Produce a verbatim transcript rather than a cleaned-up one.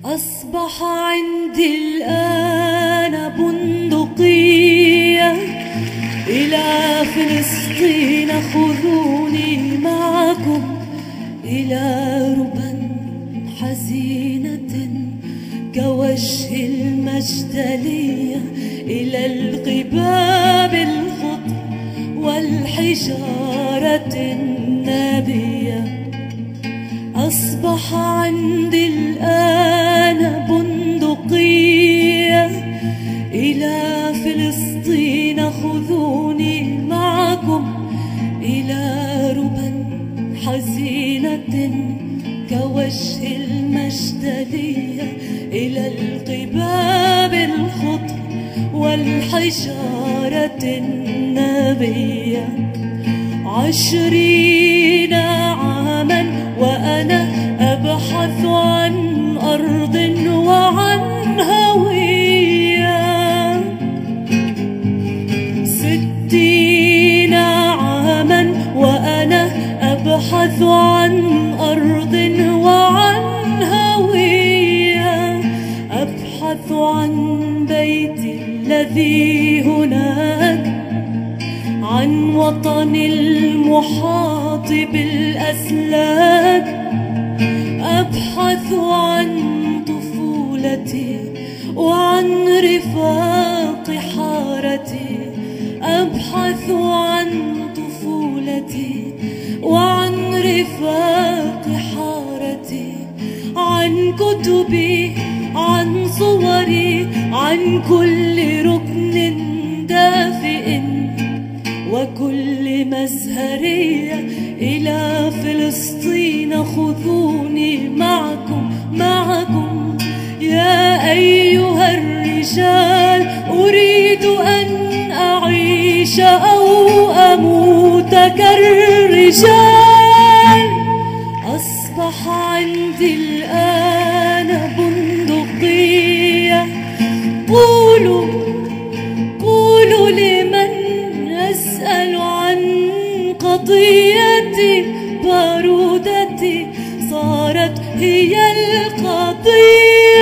أصبح عندي الآن بندقية إلى فلسطين، خذوني معكم إلى ربا حزينة كوجه المجدلية، إلى القباب الخضر والحجارة النابية. أصبح عندي الآن بندقية إلى فلسطين، خذوني معكم إلى ربا حزينة كوجه المجدلية، إلى القباب الخضر والحجارة النابية. عشرين عاما وأنا أبحث عن أرض وعن هوية، ستين عاما وأنا أبحث عن أرض وعن هوية، أبحث عن بيتي الذي هناك، عن وطن المحاط بالأسلاك، أبحث عن طفولتي وعن رفاق حارتي، أبحث عن طفولتي وعن رفاق حارتي، عن كتبي، عن صوري، عن كل ركن دافئ وكل مزهرية. إلى فلسطين خذوني معكم معكم يا أيها الرجال، أريد أن أعيش أو أموت كالرجال. أصبح عندي الآن بندقية، قولوا قولوا لمن أسأل عن قضيتي، بارودتي صارت هي القضية.